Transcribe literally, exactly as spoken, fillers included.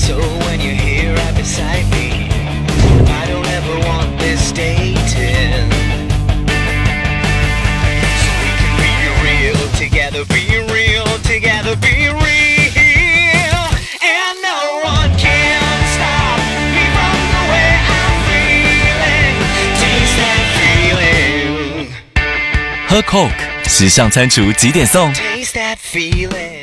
So when you're here right beside me, I don't ever want this day to end. So we can be real together, be real together, be real. And no one can stop me from the way I'm feeling. Taste that feeling. 喝 Coke， 时尚餐厨几点送？ Taste that feeling.